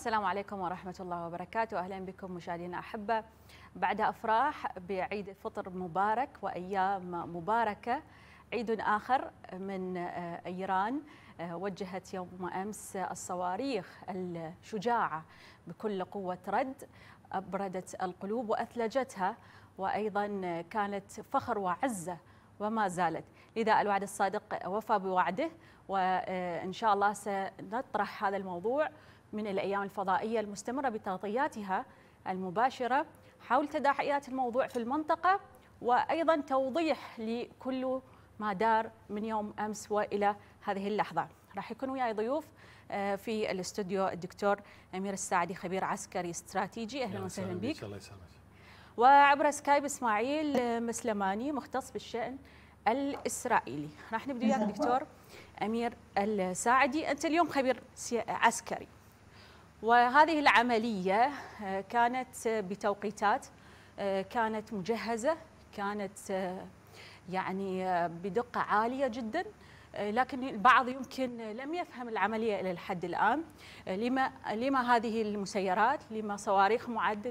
السلام عليكم ورحمة الله وبركاته. أهلا بكم مشاهدينا أحبة. بعد أفراح بعيد الفطر مبارك وأيام مباركة، عيد آخر من إيران وجهت يوم أمس الصواريخ الشجاعة بكل قوة رد، أبردت القلوب وأثلجتها، وأيضا كانت فخر وعزة وما زالت. لذا الوعد الصادق وفى بوعده، وإن شاء الله سنطرح هذا الموضوع من الأيام الفضائية المستمرة بتغطياتها المباشرة حول تداعيات الموضوع في المنطقة، وأيضا توضيح لكل ما دار من يوم أمس وإلى هذه اللحظة. راح يكون وياي ضيوف في الاستوديو الدكتور أمير الساعدي، خبير عسكري استراتيجي. أهلا وسهلا بك. الله يسلمك. وعبر سكايب إسماعيل مسلماني، مختص بالشأن الإسرائيلي. راح نبدأ وياك دكتور أمير الساعدي. أنت اليوم خبير عسكري، وهذه العملية كانت بتوقيتات كانت مجهزة، كانت يعني بدقة عالية جدا، لكن البعض يمكن لم يفهم العملية إلى الحد الآن. لما هذه المسيرات؟ لما صواريخ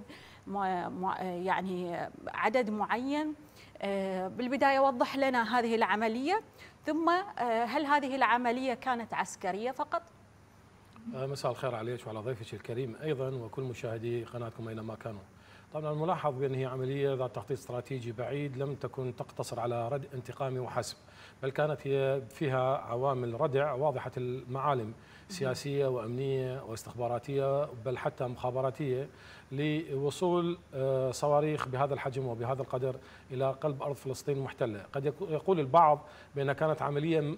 يعني عدد معين؟ بالبداية وضح لنا هذه العملية، ثم هل هذه العملية كانت عسكرية فقط؟ مساء الخير عليك وعلى ضيفك الكريم أيضا وكل مشاهدي قناتكم أينما كانوا. طبعا الملاحظ بأن هي عملية ذات تخطيط استراتيجي بعيد، لم تكن تقتصر على ردع انتقامي وحسب، بل كانت هي فيها عوامل ردع واضحة المعالم سياسية وأمنية واستخباراتية، بل حتى مخابراتية، لوصول صواريخ بهذا الحجم وبهذا القدر إلى قلب أرض فلسطين المحتلة. قد يقول البعض بأنها كانت عملية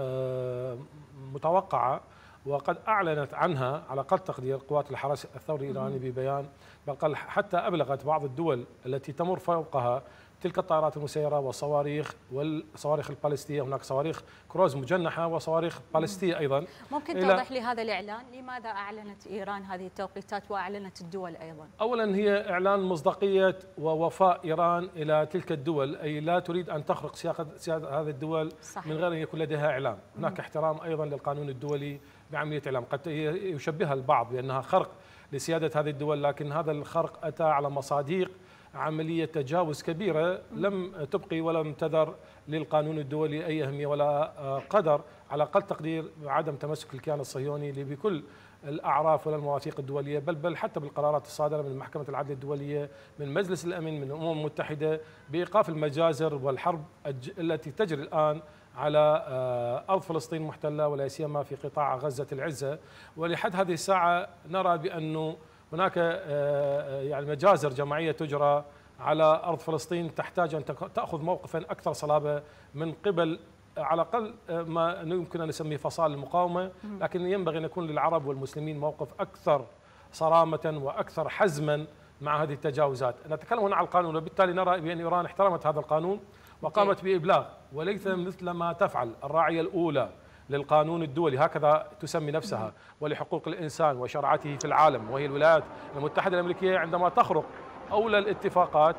متوقعة، وقد أعلنت عنها على أقل تقدير قوات الحرس الثوري الإيراني ببيان، بل حتى أبلغت بعض الدول التي تمر فوقها تلك الطائرات المسيرة والصواريخ البالستية. هناك صواريخ كروز مجنحة وصواريخ بالستية أيضا. ممكن توضح لي هذا الإعلان؟ لماذا أعلنت إيران هذه التوقيتات وأعلنت الدول أيضا؟ أولا هي إعلان مصداقية ووفاء إيران إلى تلك الدول، أي لا تريد أن تخرق سيادة هذه الدول صحيح. من غير أن يكون لديها إعلام. هناك احترام أيضا للقانون الدولي بعملية إعلام. قد يشبهها البعض بأنها خرق لسيادة هذه الدول، لكن هذا الخرق أتى على مصاديق عملية تجاوز كبيرة لم تبقي ولم تذر للقانون الدولي أي أهمية ولا قدر، على أقل تقدير عدم تمسك الكيان الصهيوني بكل الأعراف ولا المواثيق الدولية، بل حتى بالقرارات الصادرة من محكمة العدل الدولية، من مجلس الأمن، من الأمم المتحدة، بإيقاف المجازر والحرب التي تجري الآن على أرض فلسطين المحتلة، ولا سيما في قطاع غزة العزة. ولحد هذه الساعة نرى بأنه هناك يعني مجازر جماعية تجرى على أرض فلسطين تحتاج أن تأخذ موقفا أكثر صلابة من قبل على الأقل ما يمكن أن نسميه فصائل المقاومة، لكن ينبغي أن يكون للعرب والمسلمين موقف أكثر صرامة وأكثر حزما مع هذه التجاوزات. نتكلم هنا عن القانون، وبالتالي نرى بأن إيران احترمت هذا القانون وقامت بإبلاغ، وليس مثل ما تفعل الراعية الأولى للقانون الدولي، هكذا تسمي نفسها، ولحقوق الإنسان وشرعته في العالم، وهي الولايات المتحدة الأمريكية، عندما تخرق أولى الاتفاقات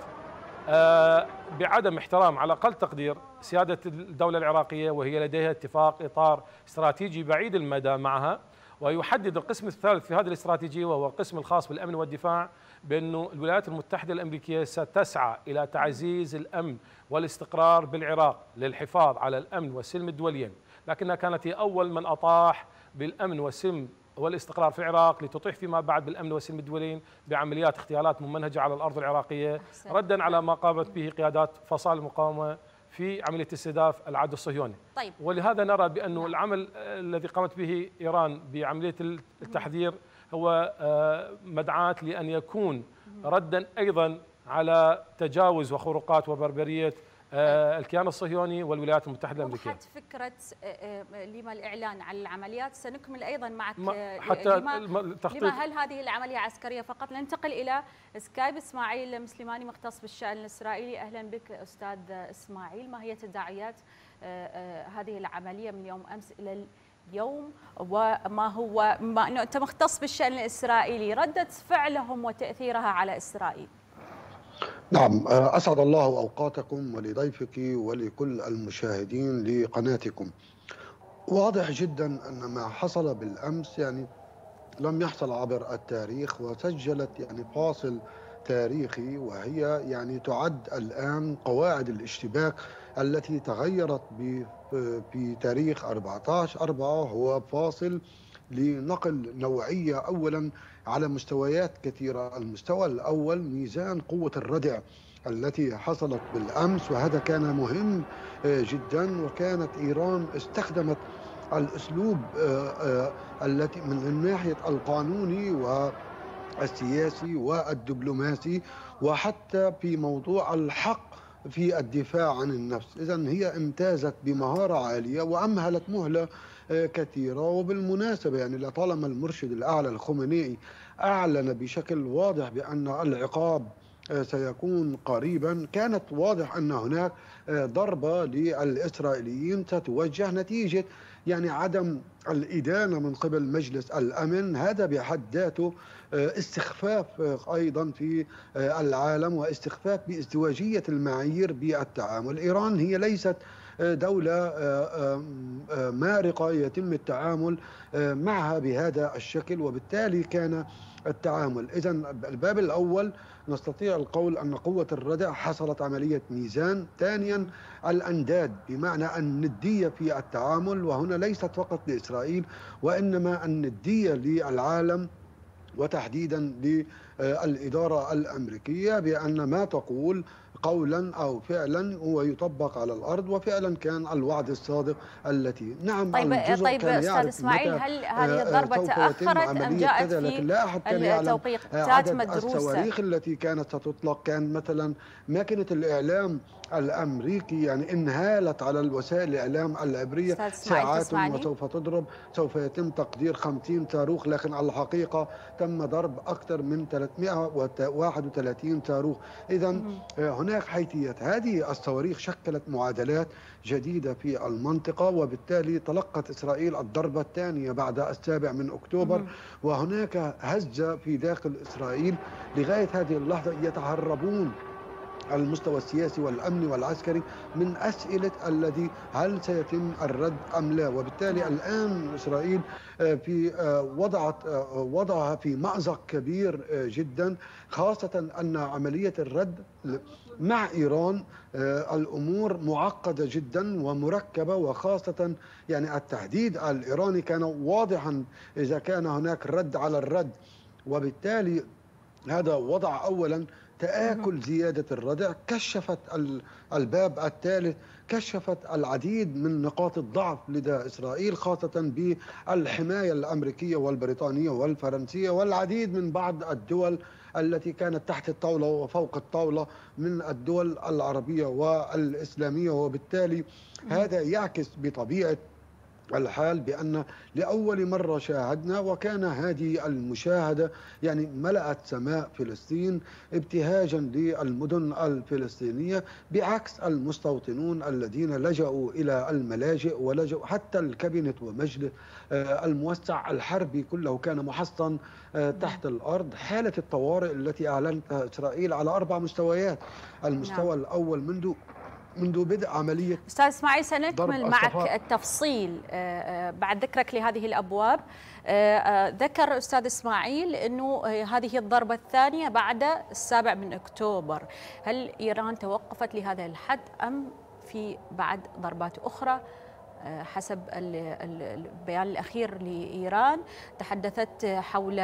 بعدم احترام على أقل تقدير سيادة الدولة العراقية، وهي لديها اتفاق إطار استراتيجي بعيد المدى معها. ويحدد القسم الثالث في هذه الاستراتيجية، وهو القسم الخاص بالأمن والدفاع، بأن الولايات المتحدة الأمريكية ستسعى إلى تعزيز الأمن والاستقرار بالعراق للحفاظ على الأمن والسلم الدوليين، لكنها كانت هي أول من أطاح بالأمن والسلم والاستقرار في العراق لتطيح فيما بعد بالأمن والسلم الدوليين بعمليات اغتيالات ممنهجة على الأرض العراقية، ردا على ما قامت به قيادات فصائل المقاومة في عملية استهداف العدو الصهيوني. طيب. ولهذا نرى بأن العمل الذي قامت به إيران بعملية التحذير هو مدعاة لأن يكون ردا أيضا على تجاوز وخروقات وبربرية الكيان الصهيوني والولايات المتحدة الأمريكية. وضحت فكرة لما الإعلان عن العمليات، سنكمل أيضا معك حتى لما هل هذه العملية عسكرية فقط. ننتقل إلى سكايب إسماعيل مسلماني، مختص بالشأن الإسرائيلي. أهلا بك أستاذ إسماعيل. ما هي تداعيات هذه العملية من يوم أمس إلى اليوم، وما هو بما أنه أنت مختص بالشأن الإسرائيلي ردة فعلهم وتأثيرها على إسرائيل؟ نعم، أسعد الله أوقاتكم ولضيفك ولكل المشاهدين لقناتكم. واضح جدا أن ما حصل بالأمس يعني لم يحصل عبر التاريخ، وسجلت يعني فاصل تاريخي، وهي يعني تعد الآن قواعد الاشتباك التي تغيرت في تاريخ 14/4. هو فاصل لنقل نوعية أولا على مستويات كثيرة. المستوى الأول ميزان قوة الردع التي حصلت بالأمس، وهذا كان مهم جدا. وكانت إيران استخدمت الأسلوب التي من الناحية القانوني والسياسي والدبلوماسي، وحتى في موضوع الحق في الدفاع عن النفس. إذن هي امتازت بمهارة عالية وأمهلت مهلة كثيرة. وبالمناسبة يعني لطالما المرشد الأعلى الخميني أعلن بشكل واضح بأن العقاب سيكون قريبا، كانت واضح أن هناك ضربة للإسرائيليين ستوجه نتيجة يعني عدم الإدانة من قبل مجلس الأمن. هذا بحد ذاته استخفاف أيضا في العالم، واستخفاف بازدواجية المعايير بالتعامل. إيران هي ليست دولة مارقة يتم التعامل معها بهذا الشكل، وبالتالي كان التعامل. إذن الباب الأول نستطيع القول أن قوة الردع حصلت عملية ميزان. ثانيا الأنداد، بمعنى الندية في التعامل، وهنا ليست فقط لإسرائيل وإنما الندية للعالم وتحديدا للإدارة الأمريكية، بأن ما تقول قولا أو فعلا هو يطبق على الأرض. وفعلا كان الوعد الصادق التي نعم طيب كان أستاذ إسماعيل، هل هذه الضربة تأخرت أم جاءت في لكن لا أحد كان يعلم التوقيتات مدروسة؟ الصواريخ التي كانت ستطلق. كان مثلا ماكينة الإعلام الأمريكي يعني انهالت على الوسائل الإعلام العبرية ساعات وسوف تضرب، سوف يتم تقدير 50 صاروخ، لكن الحقيقة تم ضرب أكثر من 331 صاروخ. إذا هناك حيثيات. هذه الصواريخ شكلت معادلات جديدة في المنطقة، وبالتالي تلقت إسرائيل الضربة الثانية بعد 7 من أكتوبر. وهناك هزة في داخل إسرائيل لغاية هذه اللحظة يتهربون المستوى السياسي والأمني والعسكري من أسئلة الذي هل سيتم الرد أم لا. وبالتالي الآن إسرائيل في وضعها في مأزق كبير جدا، خاصة أن عملية الرد مع إيران الأمور معقدة جدا ومركبة، وخاصة يعني التهديد الإيراني كان واضحا إذا كان هناك رد على الرد. وبالتالي هذا وضع أولا تآكل زيادة الردع. كشفت الباب الثالث، كشفت العديد من نقاط الضعف لدى إسرائيل، خاصة بالحماية الأمريكية والبريطانية والفرنسية والعديد من بعض الدول التي كانت تحت الطاولة وفوق الطاولة من الدول العربية والإسلامية. وبالتالي هذا يعكس بطبيعة الحال بأن لأول مرة شاهدنا، وكان هذه المشاهدة يعني ملأت سماء فلسطين ابتهاجا للمدن الفلسطينية، بعكس المستوطنون الذين لجأوا إلى الملاجئ ولجأوا حتى الكابينت ومجلس الموسع الحربي كله كان محصن تحت الأرض. حالة الطوارئ التي أعلنتها إسرائيل على 4 مستويات. المستوى الأول منذ بدء عملية. أستاذ إسماعيل، سنكمل معك التفصيل بعد ذكرك لهذه الأبواب. ذكر أستاذ إسماعيل أنه هذه الضربة الثانية بعد 7 من أكتوبر. هل إيران توقفت لهذا الحد أم في بعد ضربات أخرى؟ حسب البيان الأخير لإيران تحدثت حول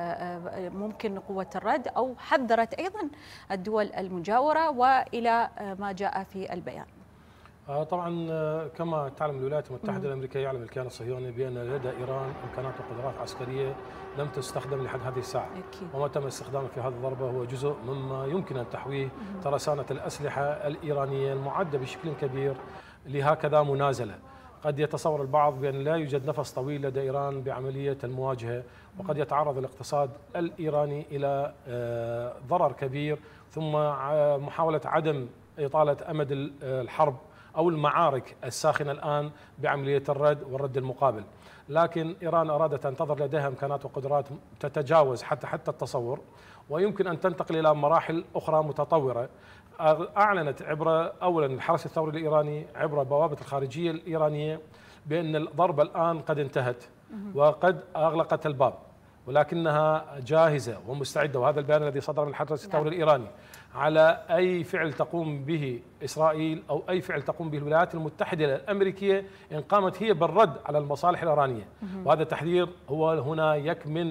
ممكن قوة الرد، أو حذرت أيضا الدول المجاورة، وإلى ما جاء في البيان. طبعا كما تعلم الولايات المتحدة الأمريكية، يعلم الكيان الصهيوني بأن لدى إيران إمكانات وقدرات عسكرية لم تستخدم لحد هذه الساعة. وما تم استخدامه في هذه الضربة هو جزء مما يمكن أن تحويه ترسانة الأسلحة الإيرانية المعدة بشكل كبير لهكذا منازلة. قد يتصور البعض بأن لا يوجد نفس طويل لدى إيران بعملية المواجهة، وقد يتعرض الاقتصاد الإيراني إلى ضرر كبير، ثم محاولة عدم إطالة أمد الحرب أو المعارك الساخنة الآن بعملية الرد والرد المقابل. لكن إيران أرادت أن تظهر لديها إمكانات وقدرات تتجاوز حتى التصور، ويمكن أن تنتقل إلى مراحل أخرى متطورة. أعلنت عبر أولا الحرس الثوري الإيراني عبر بوابة الخارجية الإيرانية بأن الضربة الآن قد انتهت وقد أغلقت الباب، ولكنها جاهزة ومستعدة، وهذا البيان الذي صدر من الحرس الثوري الإيراني، على أي فعل تقوم به إسرائيل أو أي فعل تقوم به الولايات المتحدة الأمريكية إن قامت هي بالرد على المصالح الإيرانية. وهذا التحذير هو هنا يكمن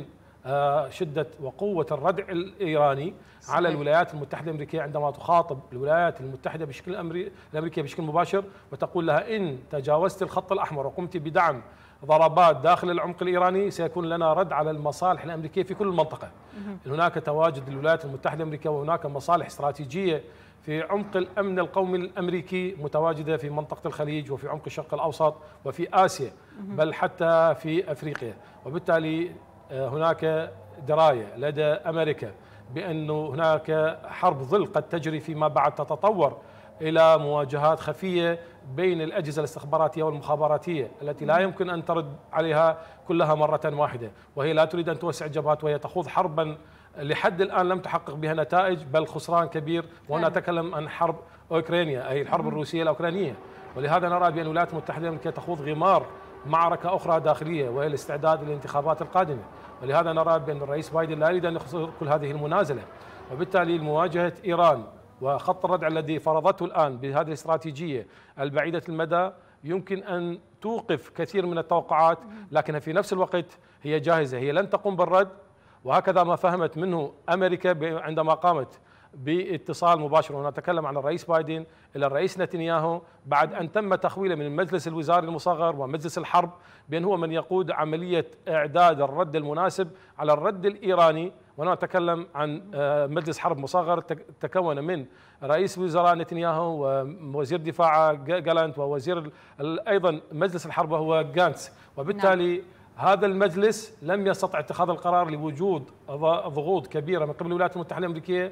شدة وقوة الردع الإيراني على الولايات المتحدة الأمريكية عندما تخاطب الولايات المتحدة الأمريكية بشكل مباشر وتقول لها إن تجاوزت الخط الأحمر وقمت بدعم ضربات داخل العمق الإيراني سيكون لنا رد على المصالح الأمريكية في كل المنطقة. هناك تواجد الولايات المتحدة الأمريكية وهناك مصالح استراتيجية في عمق الأمن القومي الأمريكي متواجدة في منطقة الخليج وفي عمق الشرق الأوسط وفي آسيا بل حتى في أفريقيا. وبالتالي هناك دراية لدى أمريكا بأن هناك حرب ظل قد تجري فيما بعد تتطور إلى مواجهات خفية بين الأجهزة الاستخباراتية والمخابراتية التي لا يمكن أن ترد عليها كلها مرة واحدة، وهي لا تريد أن توسع جبهات وهي تخوض حربا لحد الآن لم تحقق بها نتائج بل خسران كبير. وهنا نتكلم عن حرب أوكرانيا أي الحرب الروسية الأوكرانية. ولهذا نرى بأن الولايات المتحدة الأمريكية تخوض غمار معركة أخرى داخلية وهي الاستعداد للانتخابات القادمة. ولهذا نرى بأن الرئيس بايدن لا يريد أن يخسر كل هذه المنازلة، وبالتالي مواجهة إيران وخط الردع الذي فرضته الآن بهذه الاستراتيجية البعيدة المدى يمكن أن توقف كثير من التوقعات، لكن في نفس الوقت هي جاهزة، هي لن تقوم بالرد. وهكذا ما فهمت منه أمريكا عندما قامت باتصال مباشر، ونتكلم عن الرئيس بايدن إلى الرئيس نتنياهو بعد أن تم تخويله من المجلس الوزاري المصغر ومجلس الحرب بأن هو من يقود عملية إعداد الرد المناسب على الرد الإيراني. وأنا أتكلم عن مجلس حرب مصغر تكون من رئيس وزراء نتنياهو ووزير دفاع جالانت ووزير أيضا مجلس الحرب هو جانتس. وبالتالي هذا المجلس لم يستطع اتخاذ القرار لوجود ضغوط كبيرة من قبل الولايات المتحدة الأمريكية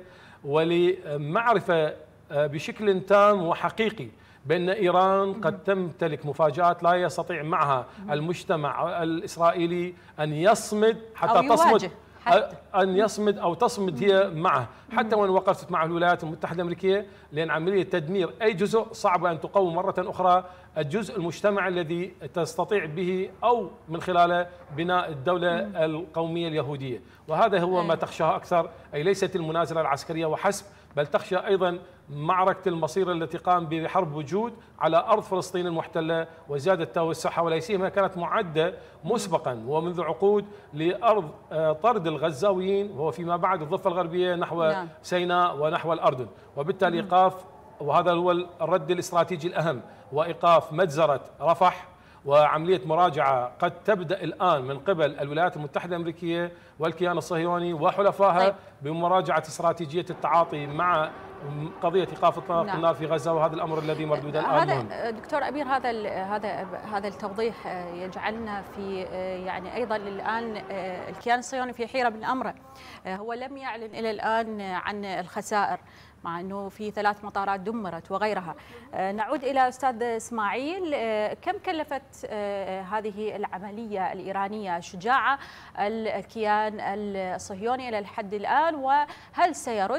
ولمعرفة بشكل تام وحقيقي بأن إيران قد تمتلك مفاجآت لا يستطيع معها المجتمع الإسرائيلي أن يصمد حتى تصمد أن يصمد أو تصمد هي معه حتى وإن وقفت مع الولايات المتحدة الأمريكية، لأن عملية تدمير أي جزء صعب أن تقوم مرة أخرى الجزء المجتمع الذي تستطيع به أو من خلاله بناء الدولة القومية اليهودية. وهذا هو ما تخشاه أكثر، أي ليست المنازلة العسكرية وحسب بل تخشى أيضا معركة المصير التي قام بحرب وجود على أرض فلسطين المحتلة وزيادة توسعها، ولا سيما كانت معدة مسبقا ومنذ عقود لأرض طرد الغزاويين وهو فيما بعد الضفة الغربية نحو سيناء ونحو الأردن. وبالتالي إيقاف، وهذا هو الرد الاستراتيجي الأهم، وإيقاف مجزرة رفح وعملية مراجعة قد تبدأ الآن من قبل الولايات المتحدة الأمريكية والكيان الصهيوني وحلفائها بمراجعة استراتيجية التعاطي مع قضية إيقاف إطلاق النار في غزة، وهذا الأمر الذي مردود الآن. هذا دكتور أمير هذا التوضيح يجعلنا في يعني أيضا الآن الكيان الصهيوني في حيرة من أمره. هو لم يعلن إلى الآن عن الخسائر مع أنه في 3 مطارات دمرت وغيرها. نعود إلى أستاذ إسماعيل، كم كلفت هذه العملية الإيرانية شجاعة الكيان الصهيوني إلى الحد الآن، وهل سيرد؟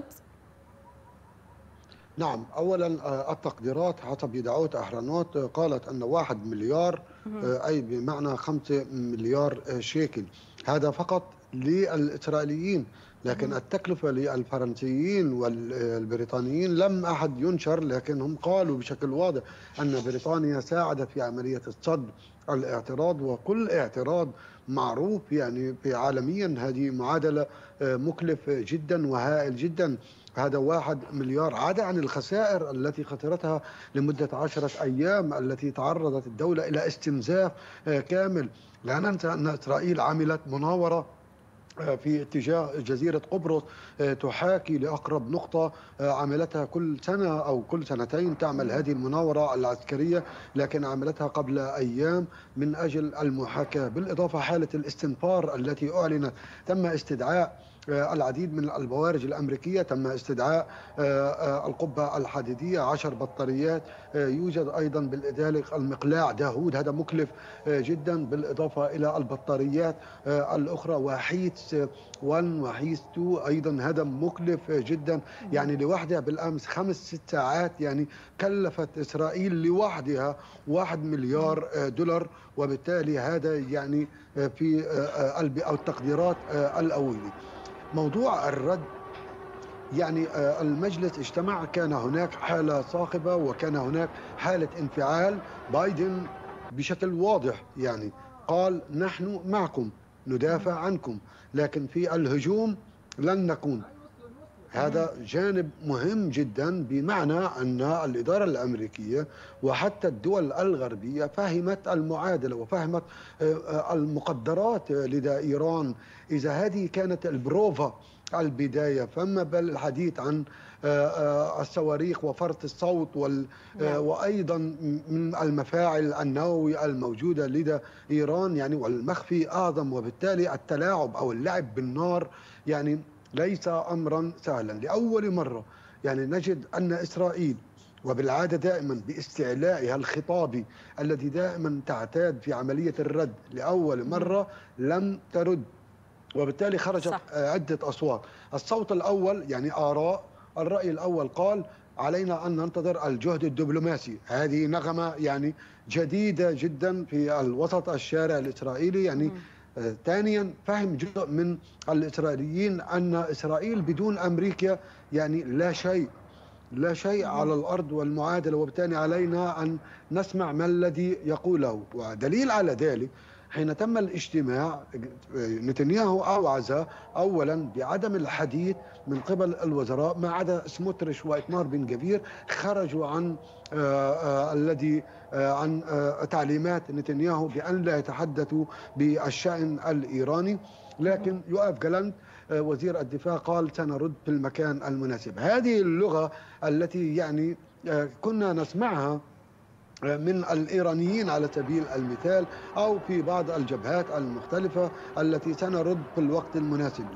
نعم، أولا التقديرات حسب يدعوت أهرانوت قالت أن 1 مليار أي بمعنى 5 مليار شيكل، هذا فقط للإسرائيليين، لكن التكلفة للفرنسيين والبريطانيين لم أحد ينشر، لكن هم قالوا بشكل واضح أن بريطانيا ساعدت في عملية الصد الاعتراض، وكل اعتراض معروف يعني عالميا هذه معادلة مكلف جدا وهائل جدا. هذا 1 مليار عدا عن الخسائر التي خسرتها لمدة 10 أيام التي تعرضت الدولة إلى استنزاف كامل. لا ننسى أن إسرائيل عملت مناورة في اتجاه جزيرة قبرص تحاكي لأقرب نقطة عملتها كل سنة أو كل سنتين تعمل هذه المناورة العسكرية، لكن عملتها قبل أيام من أجل المحاكاة. بالإضافة حالة الاستنفار التي أعلنت، تم استدعاء العديد من البوارج الأمريكية، تم استدعاء القبة الحديدية 10 بطاريات، يوجد أيضا بالذلك المقلاع داهود، هذا مكلف جدا، بالإضافة إلى البطاريات الأخرى وحيتس 1 وحيتس 2 أيضا، هذا مكلف جدا. يعني لوحدها بالأمس 5-6 ساعات يعني كلفت إسرائيل لوحدها 1 مليار دولار، وبالتالي هذا يعني في قلب أو التقديرات الأولية. موضوع الرد، يعني المجلس اجتمع، كان هناك حالة صاخبة وكان هناك حالة انفعال. بايدن بشكل واضح يعني قال نحن معكم ندافع عنكم، لكن في الهجوم لن نكون. هذا جانب مهم جدا، بمعنى أن الإدارة الأمريكية وحتى الدول الغربية فهمت المعادلة وفهمت المقدرات لدى إيران. إذا هذه كانت البروفا البداية، فما بالحديث عن الصواريخ وفرط الصوت وأيضا من المفاعل النووي الموجودة لدى إيران يعني، والمخفي أعظم. وبالتالي التلاعب أو اللعب بالنار يعني ليس أمرا سهلا. لأول مرة يعني نجد أن إسرائيل، وبالعادة دائما باستعلائها الخطابي الذي دائما تعتاد في عملية الرد، لأول مرة لم ترد، وبالتالي خرجت عدة أصوات. الصوت الأول يعني آراء، الرأي الأول قال علينا أن ننتظر الجهد الدبلوماسي. هذه نغمة يعني جديدة جدا في الوسط الشارع الإسرائيلي يعني. ثانيا فهم جزء من الإسرائيليين أن إسرائيل بدون أمريكا يعني لا شيء على الأرض والمعادلة، وبالتالي علينا أن نسمع ما الذي يقوله. ودليل على ذلك حين تم الاجتماع نتنياهو أوعز أولا بعدم الحديث من قبل الوزراء، ما عدا سموتريش وإتمار بن جفير خرجوا عن عن تعليمات نتنياهو بأن لا يتحدثوا بالشأن الإيراني. لكن يؤاف جالانت وزير الدفاع قال سنرد في المكان المناسب. هذه اللغة التي يعني كنا نسمعها من الإيرانيين على سبيل المثال، أو في بعض الجبهات المختلفة التي سنرد في الوقت المناسب.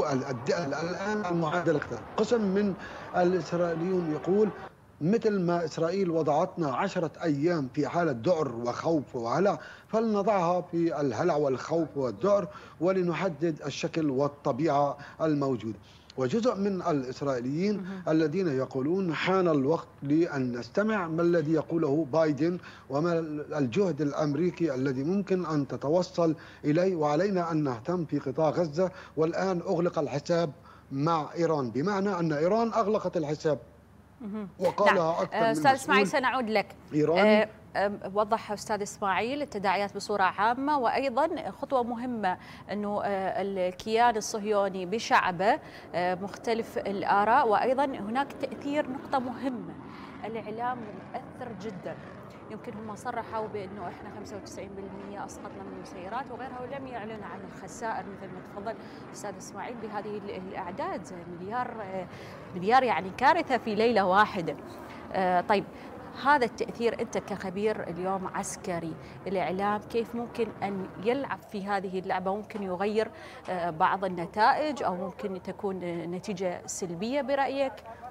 الآن المعادلة اختلفت. قسم من الإسرائيليون يقول مثل ما إسرائيل وضعتنا 10 أيام في حالة ذعر وخوف وهلع، فلنضعها في الهلع والخوف والذعر ولنحدد الشكل والطبيعة الموجودة. وجزء من الإسرائيليين الذين يقولون حان الوقت لأن نستمع ما الذي يقوله بايدن وما الجهد الأمريكي الذي ممكن أن تتوصل إليه، وعلينا أن نهتم في قطاع غزة. والآن أغلق الحساب مع إيران، بمعنى أن إيران أغلقت الحساب وقالها أكثر من أستاذ إسماعيل سنعود لك. إيراني وضح أستاذ إسماعيل التداعيات بصورة عامة، وأيضا خطوة مهمة أنه الكيان الصهيوني بشعبه مختلف الآراء، وأيضا هناك تأثير نقطة مهمة، الإعلام مؤثر جدا. يمكن هم صرحوا بأنه إحنا 95% أسقطنا من المسيرات وغيرها، ولم يعلنوا عن الخسائر مثل ما تفضل أستاذ إسماعيل بهذه الأعداد، مليار يعني كارثة في ليلة واحدة. طيب هذا التأثير، أنت كخبير اليوم عسكري، الإعلام كيف ممكن أن يلعب في هذه اللعبة؟ ممكن يغير بعض النتائج أو ممكن تكون نتيجة سلبية برأيك؟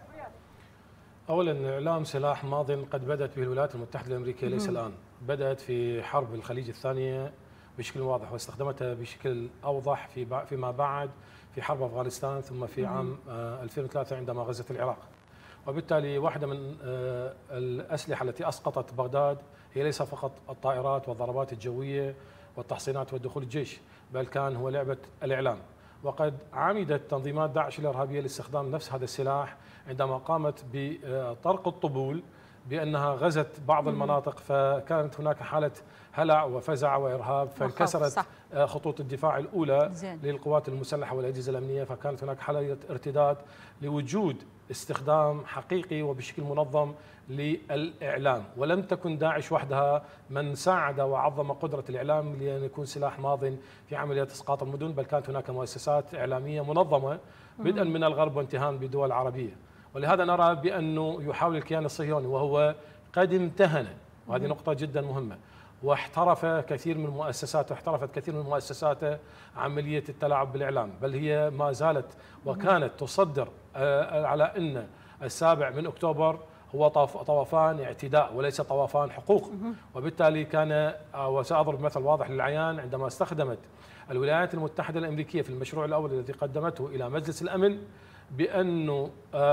أولا الإعلام سلاح ماض قد بدأت به الولايات المتحدة الأمريكية، ليس الآن. بدأت في حرب الخليج الثانية بشكل واضح، واستخدمتها بشكل أوضح فيما بعد في حرب أفغانستان، ثم في عام 2003 عندما غزت العراق. وبالتالي واحدة من الأسلحة التي أسقطت بغداد هي ليس فقط الطائرات والضربات الجوية والتحصينات والدخول الجيش، بل كان هو لعبة الإعلام. وقد عمدت تنظيمات داعش الإرهابية لاستخدام نفس هذا السلاح عندما قامت بطرق الطبول بأنها غزت بعض المناطق، فكانت هناك حالة هلع وفزع وإرهاب، فانكسرت خطوط الدفاع الأولى للقوات المسلحة والأجهزة الأمنية، فكانت هناك حالة ارتداد لوجود استخدام حقيقي وبشكل منظم للإعلام. ولم تكن داعش وحدها من ساعد وعظم قدرة الإعلام لأن يكون سلاح ماض في عملية إسقاط المدن، بل كانت هناك مؤسسات إعلامية منظمة بدءا من الغرب وانتهاء بدول عربية. ولهذا نرى بأنه يحاول الكيان الصهيوني، وهو قد امتهن، وهذه نقطة جدا مهمة، واحترفت كثير من مؤسساته عملية التلاعب بالإعلام، بل هي ما زالت وكانت تصدر على أن 7 أكتوبر هو طوفان اعتداء وليس طوفان حقوق. وبالتالي كان، وسأضرب مثل واضح للعيان، عندما استخدمت الولايات المتحدة الأمريكية في المشروع الأول الذي قدمته إلى مجلس الأمن بأنه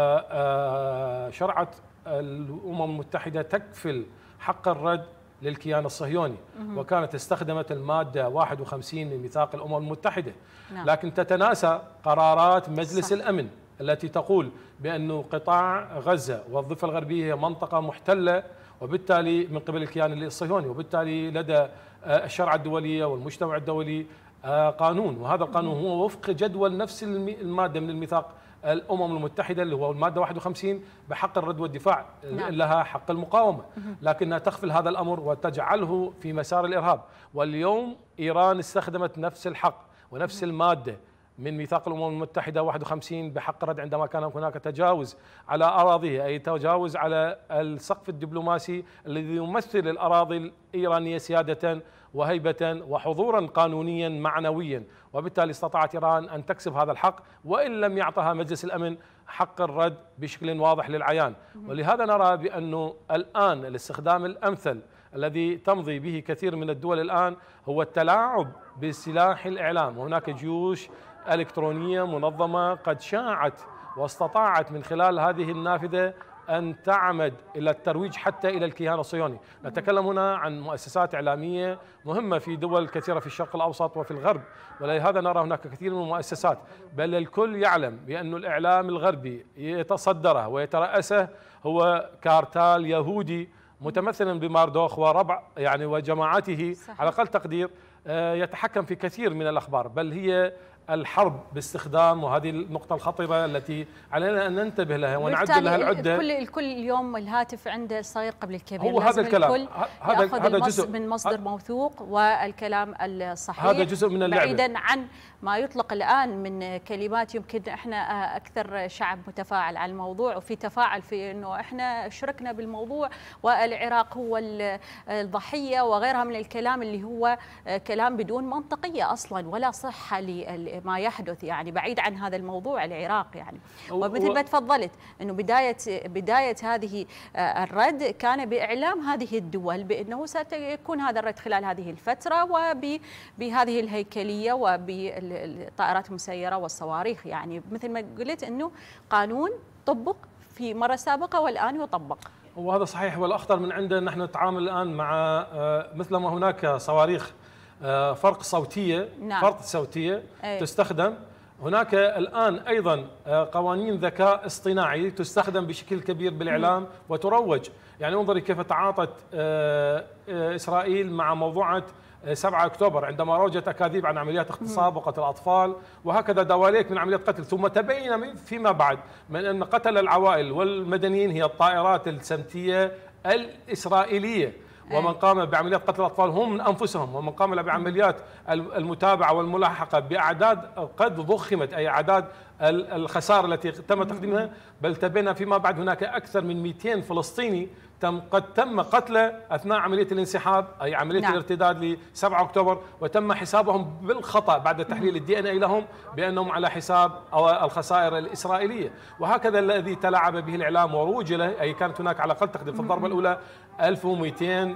شرعت الأمم المتحدة تكفل حق الرد للكيان الصهيوني، وكانت استخدمت المادة 51 من ميثاق الأمم المتحدة، لكن تتناسى قرارات مجلس الأمن التي تقول بأن قطاع غزة والضفة الغربية هي منطقة محتلة وبالتالي من قبل الكيان الصهيوني، وبالتالي لدى الشرع الدولية والمجتمع الدولي قانون، وهذا القانون هو وفق جدول نفس المادة من الميثاق الأمم المتحدة اللي هو المادة 51 بحق الرد والدفاع، لها حق المقاومة، لكنها تغفل هذا الأمر وتجعله في مسار الإرهاب. واليوم إيران استخدمت نفس الحق ونفس المادة من ميثاق الأمم المتحدة 51 بحق الرد عندما كان هناك تجاوز على أراضيه، أي تجاوز على السقف الدبلوماسي الذي يمثل الأراضي الإيرانية سيادة وهيبة وحضورا قانونيا معنويا، وبالتالي استطاعت إيران أن تكسب هذا الحق وإن لم يعطها مجلس الأمن حق الرد بشكل واضح للعيان. ولهذا نرى بأنه الآن الاستخدام الأمثل الذي تمضي به كثير من الدول الآن هو التلاعب بسلاح الإعلام، وهناك جيوش إلكترونية منظمة قد شاعت واستطاعت من خلال هذه النافذة أن تعمد إلى الترويج حتى إلى الكيان الصهيوني. نتكلم هنا عن مؤسسات إعلامية مهمة في دول كثيرة في الشرق الأوسط وفي الغرب، ولهذا نرى هناك كثير من المؤسسات، بل الكل يعلم بأن الإعلام الغربي يتصدره ويترأسه هو كارتال يهودي متمثلا بماردوخ وربع يعني وجماعته على أقل تقدير، يتحكم في كثير من الأخبار، بل هي الحرب باستخدام، وهذه النقطة الخطيرة التي علينا أن ننتبه لها ونعد لها العدة. الكل اليوم الهاتف عنده الصغير قبل الكبير، هو هذا الكلام، هذا جزء من مصدر موثوق والكلام الصحيح، هذا جزء من اللعبة، بعيدا عن ما يطلق الآن من كلمات. يمكن احنا أكثر شعب متفاعل على الموضوع وفي تفاعل في أنه احنا شاركنا بالموضوع والعراق هو الضحية وغيرها من الكلام اللي هو كلام بدون منطقية أصلا ولا صحة لما يحدث، يعني بعيد عن هذا الموضوع العراق يعني. ومثل ما تفضلت أنه بداية هذه الرد كان بإعلام هذه الدول بأنه سيكون هذا الرد خلال هذه الفترة وبهذه الهيكلية وبالطائرات المسيرة والصواريخ، يعني مثل ما قلت أنه قانون طبق في مرة سابقة والآن يطبق. وهذا صحيح، والأخطر من عنده نحن نتعامل الآن مع مثل ما هناك صواريخ فرق صوتية، فرق صوتية تستخدم، هناك الآن أيضا قوانين ذكاء اصطناعي تستخدم بشكل كبير بالإعلام وتروج. يعني انظري كيف تعاطت إسرائيل مع موضوعة 7 أكتوبر عندما روجت أكاذيب عن عمليات اغتصاب وقتل أطفال، وهكذا دواليك من عمليات قتل، ثم تبين فيما بعد من أن قتل العوائل والمدنيين هي الطائرات السمتية الإسرائيلية، ومن قام بعمليات قتل الأطفال هم من أنفسهم، ومن قام بعمليات المتابعة والملاحقة بأعداد قد ضخمت، أي أعداد الخسائر التي تم تقديمها، بل تبين فيما بعد هناك أكثر من 200 فلسطيني قد تم قتله أثناء عملية الانسحاب، أي عملية الارتداد ل 7 أكتوبر، وتم حسابهم بالخطأ بعد تحليل الDNA لهم بأنهم على حساب الخسائر الإسرائيلية. وهكذا الذي تلاعب به الإعلام وروج له، أي كانت هناك على الأقل تقدير في الضربة الأولى 1200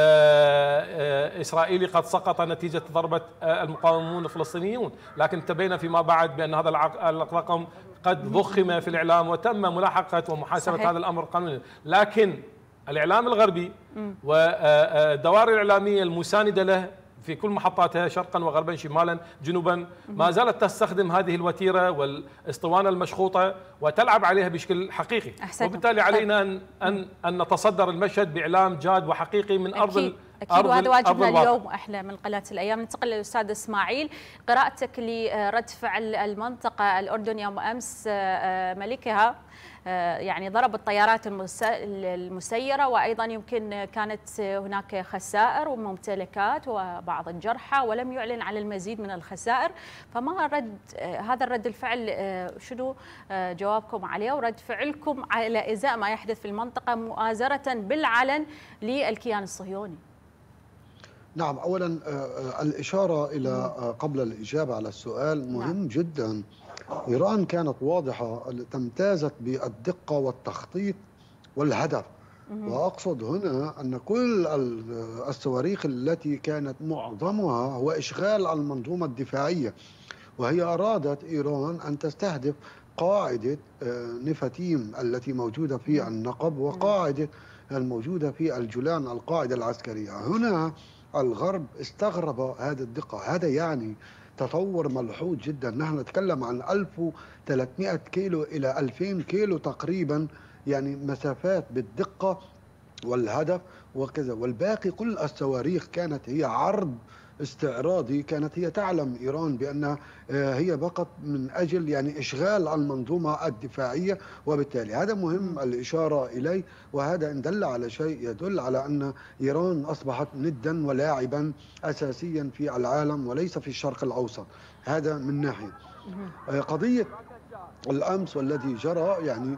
إسرائيلي قد سقط نتيجة ضربة المقاومون الفلسطينيون، لكن تبين فيما بعد بأن هذا الرقم قد ضخم في الإعلام وتم ملاحقة ومحاسبة هذا الأمر قانونيا. لكن الإعلام الغربي والدوائر الإعلامية المساندة له في كل محطاتها شرقا وغربا شمالا جنوبا ما زالت تستخدم هذه الوتيرة والاسطوانة المشخوطة وتلعب عليها بشكل حقيقي. وبالتالي علينا أن نتصدر المشهد بإعلام جاد وحقيقي من أرض أكيد، وهذا واجبنا اليوم احنا من قناة الأيام. ننتقل للأستاذ إسماعيل، قراءتك لرد فعل المنطقة الأردن يوم أمس ملكها، يعني ضرب الطيارات المسيرة وأيضا يمكن كانت هناك خسائر وممتلكات وبعض الجرحى ولم يعلن على المزيد من الخسائر، فما هذا الرد الفعل شنو جوابكم عليه ورد فعلكم على إزاء ما يحدث في المنطقة مؤازرة بالعلن للكيان الصهيوني؟ نعم، أولا الإشارة إلى قبل الإجابة على السؤال مهم جدا. إيران كانت واضحة، تمتازت بالدقة والتخطيط والهدف. وأقصد هنا أن كل الصواريخ التي كانت معظمها هو إشغال المنظومة الدفاعية، وهي أرادت إيران أن تستهدف قاعدة نفاتيم التي موجودة في النقب وقاعدة الموجودة في الجولان، القاعدة العسكرية. هنا الغرب استغرب هذه الدقة. هذا يعني تطور ملحوظ جدا. نحن نتكلم عن 1300 كيلو إلى 2000 كيلو تقريبا، يعني مسافات بالدقة والهدف وكذا. والباقي كل الصواريخ كانت هي عرض استعراضي. كانت هي تعلم إيران بأنها هي فقط من أجل يعني إشغال المنظومة الدفاعية. وبالتالي هذا مهم الإشارة إليه، وهذا إن دل على شيء يدل على أن إيران أصبحت ندا ولاعبا أساسيا في العالم وليس في الشرق الأوسط. هذا من ناحية. قضية الأمس والذي جرى يعني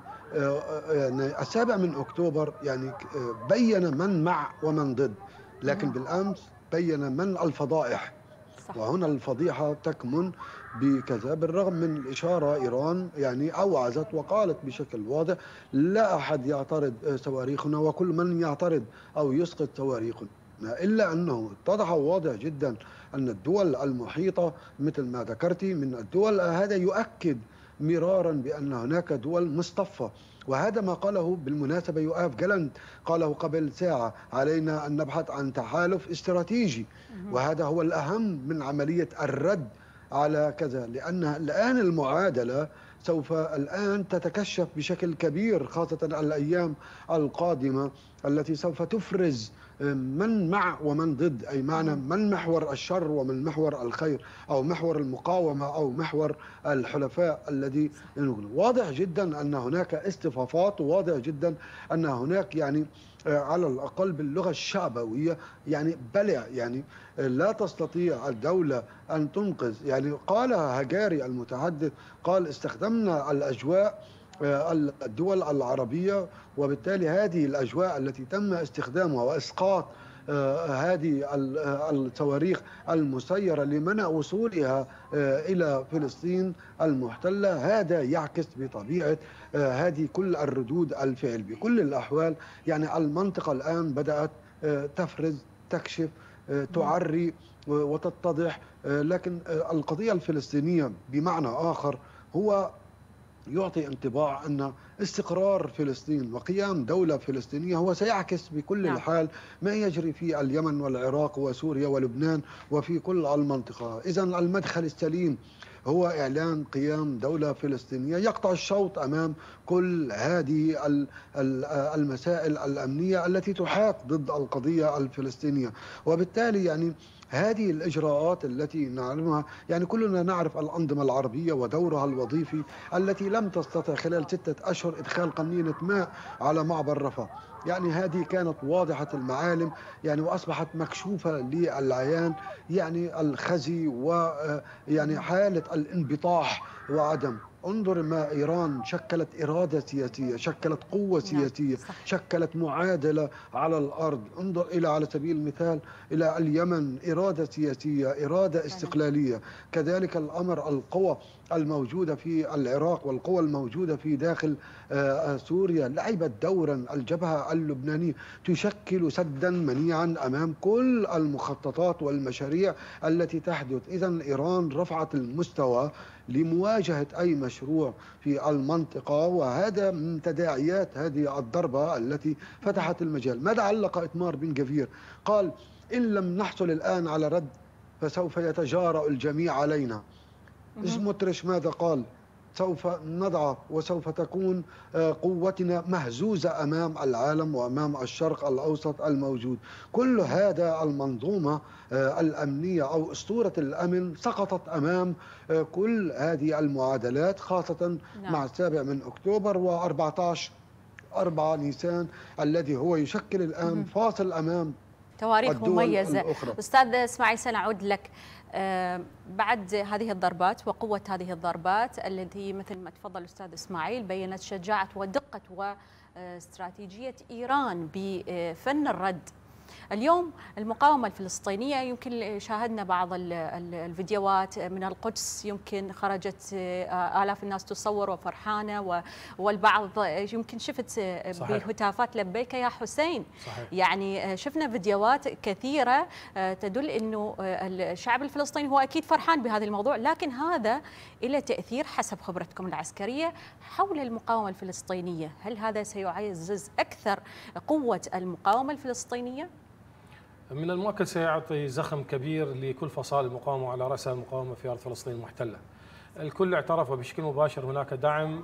7 من أكتوبر يعني بين من مع ومن ضد، لكن بالأمس بين من الفضائح. صح. وهنا الفضيحة تكمن بكذا. بالرغم من الإشارة إيران يعني أوعزت وقالت بشكل واضح لا أحد يعترض صواريخنا وكل من يعترض أو يسقط صواريخنا، إلا أنه اتضح واضح جدا أن الدول المحيطة مثل ما ذكرتي من الدول، هذا يؤكد مرارا بأن هناك دول مصطفى. وهذا ما قاله بالمناسبة يؤاف جالانت، قاله قبل ساعة: علينا أن نبحث عن تحالف استراتيجي، وهذا هو الأهم من عملية الرد على كذا. لأن الآن المعادلة سوف الآن تتكشف بشكل كبير، خاصة الأيام القادمة التي سوف تفرز من مع ومن ضد، أي معنى من محور الشر ومن محور الخير، أو محور المقاومة أو محور الحلفاء الذي واضح جدا أن هناك اصطفافات، وواضح جدا أن هناك يعني على الأقل باللغة الشعبوية يعني بلع، يعني لا تستطيع الدولة أن تنقذ. يعني قال هجاري المتحدث، قال: استخدمنا الأجواء الدول العربية، وبالتالي هذه الأجواء التي تم استخدامها وإسقاط هذه الصواريخ المسيرة لمنع وصولها إلى فلسطين المحتلة، هذا يعكس بطبيعة هذه كل الردود الفعل. بكل الأحوال يعني المنطقة الآن بدأت تفرز، تكشف، تعري وتتضح. لكن القضية الفلسطينية بمعنى آخر هو يعطي انطباع أن استقرار فلسطين وقيام دولة فلسطينية هو سيعكس بكل الحال ما يجري في اليمن والعراق وسوريا ولبنان وفي كل المنطقة. إذن المدخل السليم هو إعلان قيام دولة فلسطينية يقطع الشوط أمام كل هذه المسائل الأمنية التي تحاك ضد القضية الفلسطينية. وبالتالي يعني هذه الإجراءات التي نعلمها، يعني كلنا نعرف الأنظمة العربية ودورها الوظيفي التي لم تستطع خلال 6 أشهر إدخال قنينة ماء على معبر رفح. يعني هذه كانت واضحة المعالم يعني، وأصبحت مكشوفة للعيان، يعني الخزي ويعني حالة الانبطاح وعدم. انظر ما إيران شكلت إرادة سياسية، شكلت قوة سياسية، شكلت معادلة على الأرض. انظر إلى على سبيل المثال إلى اليمن، إرادة سياسية، إرادة استقلالية. كذلك الأمر القوى الموجودة في العراق والقوى الموجودة في داخل سوريا لعبت دورا. الجبهة اللبنانية تشكل سدا منيعا أمام كل المخططات والمشاريع التي تحدث. إذن إيران رفعت المستوى لمواجهة أي مشروع في المنطقة، وهذا من تداعيات هذه الضربة التي فتحت المجال. ماذا علق إتمار بن غفير؟ قال: إن لم نحصل الآن على رد فسوف يتجارأ الجميع علينا. سموتريش ماذا قال؟ سوف نضعف وسوف تكون قوتنا مهزوزة أمام العالم وأمام الشرق الأوسط الموجود. كل هذا المنظومة الأمنية أو أسطورة الأمن سقطت أمام كل هذه المعادلات، خاصة مع 7 من أكتوبر و14 نيسان الذي هو يشكل الآن فاصل أمام تواريخ مميزة. أستاذ إسماعيل، سنعود لك. بعد هذه الضربات وقوة هذه الضربات التي مثل ما تفضل الأستاذ إسماعيل بيّنت شجاعة ودقة واستراتيجية إيران بفن الرد اليوم المقاومة الفلسطينية يمكن شاهدنا بعض الفيديوهات من القدس، يمكن خرجت آلاف الناس تصور وفرحانة، والبعض يمكن شفت بهتافات لبيك يا حسين. صحيح. يعني شفنا فيديوهات كثيرة تدل أنه الشعب الفلسطيني هو أكيد فرحان بهذا الموضوع، لكن هذا له تأثير حسب خبرتكم العسكرية حول المقاومة الفلسطينية. هل هذا سيعزز أكثر قوة المقاومة الفلسطينية؟ من المؤكد سيعطي زخم كبير لكل فصائل المقاومة، على رأسها المقاومة في أرض فلسطين المحتلة. الكل اعترف بشكل مباشر هناك دعم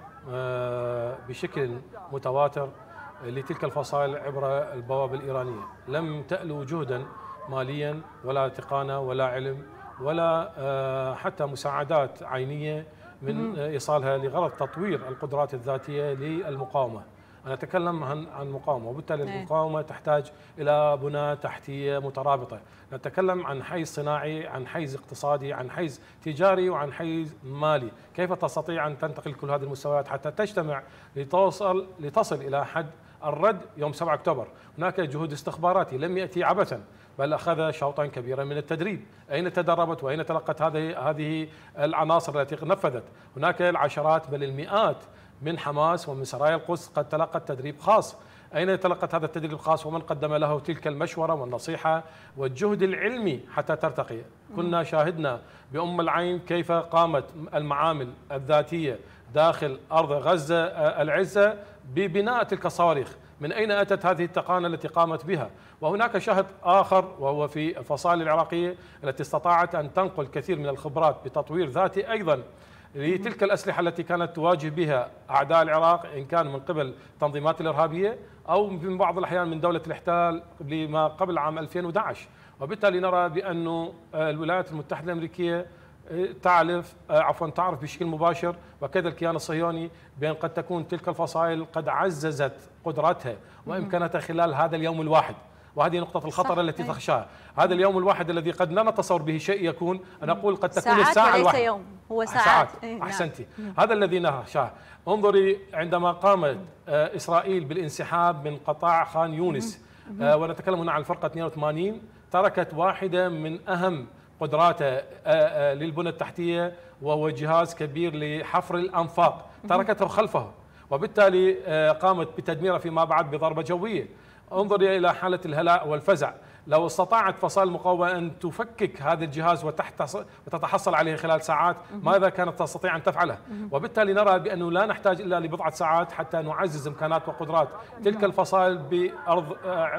بشكل متواتر لتلك الفصائل عبر البوابة الإيرانية. لم تألو جهدا ماليا ولا تقانا ولا علم ولا حتى مساعدات عينية من إيصالها لغرض تطوير القدرات الذاتية للمقاومة. أنا أتكلم عن مقاومة، وبالتالي المقاومة تحتاج إلى بنى تحتية مترابطة. نتكلم عن حيز صناعي، عن حيز اقتصادي، عن حيز تجاري، وعن حيز مالي. كيف تستطيع أن تنتقل كل هذه المستويات حتى تجتمع لتصل إلى حد الرد يوم 7 أكتوبر؟ هناك جهود استخباراتي لم يأتي عبثا، بل أخذ شوطا كبيرا من التدريب. أين تدربت وأين تلقت هذه العناصر التي نفذت؟ هناك العشرات بل المئات من حماس ومن سرايا القدس قد تلقت تدريب خاص. أين تلقت هذا التدريب الخاص ومن قدم له تلك المشورة والنصيحة والجهد العلمي حتى ترتقي؟ كنا شاهدنا بأم العين كيف قامت المعامل الذاتية داخل أرض غزة العزة ببناء تلك الصواريخ. من أين أتت هذه التقانة التي قامت بها؟ وهناك شاهد آخر وهو في الفصائل العراقية التي استطاعت أن تنقل كثير من الخبرات بتطوير ذاتي أيضا لتلك الأسلحة التي كانت تواجه بها أعداء العراق، إن كان من قبل التنظيمات الإرهابية أو من بعض الأحيان من دولة الاحتلال لما قبل عام 2011. وبالتالي نرى بأن الولايات المتحدة الأمريكية تعرف بشكل مباشر، وكذا الكيان الصهيوني، بأن قد تكون تلك الفصائل قد عززت قدراتها وإمكاناتها خلال هذا اليوم الواحد. وهذه نقطة الخطر التي تخشاها. هذا اليوم الواحد الذي قد لا نتصور به شيء يكون، أنا أقول قد تكون الساعة الواحدة. يوم، هو ساعات. أحسنتي. هذا الذي نخشاه. انظري عندما قامت إسرائيل بالانسحاب من قطاع خان يونس، ونتكلم هنا عن الفرقة 82، تركت واحدة من أهم قدراتها للبنى التحتية، وهو جهاز كبير لحفر الأنفاق، تركته خلفه، وبالتالي قامت بتدميره فيما بعد بضربة جوية. انظري إلى حالة الهلاء والفزع. لو استطاعت فصائل المقاومة أن تفكك هذا الجهاز وتتحصل عليه خلال ساعات، ماذا كانت تستطيع أن تفعله؟ وبالتالي نرى بأنه لا نحتاج إلا لبضعة ساعات حتى نعزز إمكانات وقدرات تلك الفصائل بأرض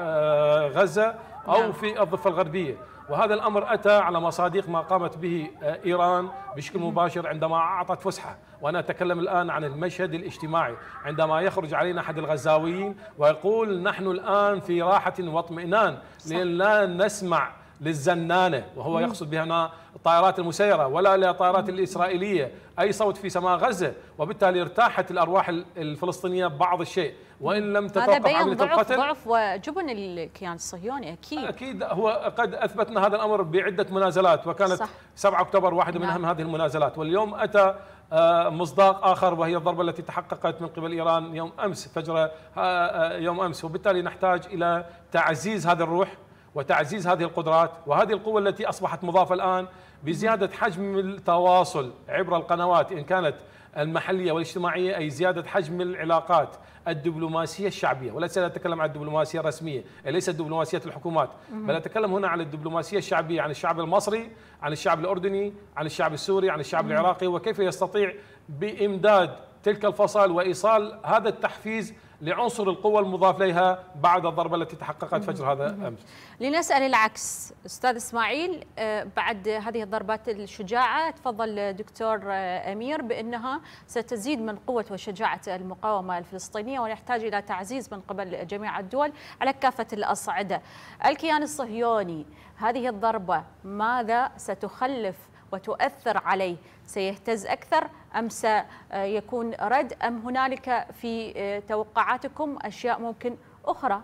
غزة أو في الضفة الغربية. وهذا الأمر أتى على مصادق ما قامت به إيران بشكل مباشر عندما أعطت فسحة. وأنا أتكلم الآن عن المشهد الاجتماعي، عندما يخرج علينا أحد الغزاويين ويقول نحن الآن في راحة واطمئنان لأن لا نسمع للزنانة، وهو يقصد بها الطائرات المسيرة ولا للطائرات الإسرائيلية أي صوت في سماء غزة. وبالتالي ارتاحت الأرواح الفلسطينية بعض الشيء، وإن لم تتوقف عملية القتل. ضعف وجبن الكيان الصهيوني أكيد هو قد أثبتنا هذا الأمر بعدة منازلات، وكانت 7 أكتوبر واحدة من أهم هذه المنازلات. واليوم أتى مصداق آخر، وهي الضربة التي تحققت من قبل إيران يوم أمس فجر يوم أمس. وبالتالي نحتاج إلى تعزيز هذه الروح وتعزيز هذه القدرات وهذه القوة التي أصبحت مضافة الآن بزيادة حجم التواصل عبر القنوات، إن كانت المحلية والاجتماعية، أي زيادة حجم العلاقات الدبلوماسية الشعبية. وليس أتكلم عن الدبلوماسية الرسمية، ليست دبلوماسية الحكومات، بل أتكلم هنا عن الدبلوماسية الشعبية، عن الشعب المصري، عن الشعب الأردني، عن الشعب السوري، عن الشعب العراقي، وكيف يستطيع بإمداد تلك الفصائل وإيصال هذا التحفيز لعنصر القوة المضاف إليها بعد الضربة التي تحققت فجر هذا أمس. لنسأل العكس أستاذ إسماعيل، بعد هذه الضربات الشجاعة تفضل دكتور أمير بأنها ستزيد من قوة وشجاعة المقاومة الفلسطينية، ونحتاج إلى تعزيز من قبل جميع الدول على كافة الأصعدة. الكيان الصهيوني هذه الضربة ماذا ستخلف وتؤثر عليه؟ سيهتز أكثر أم سيكون رد، أم هنالك في توقعاتكم أشياء ممكن أخرى؟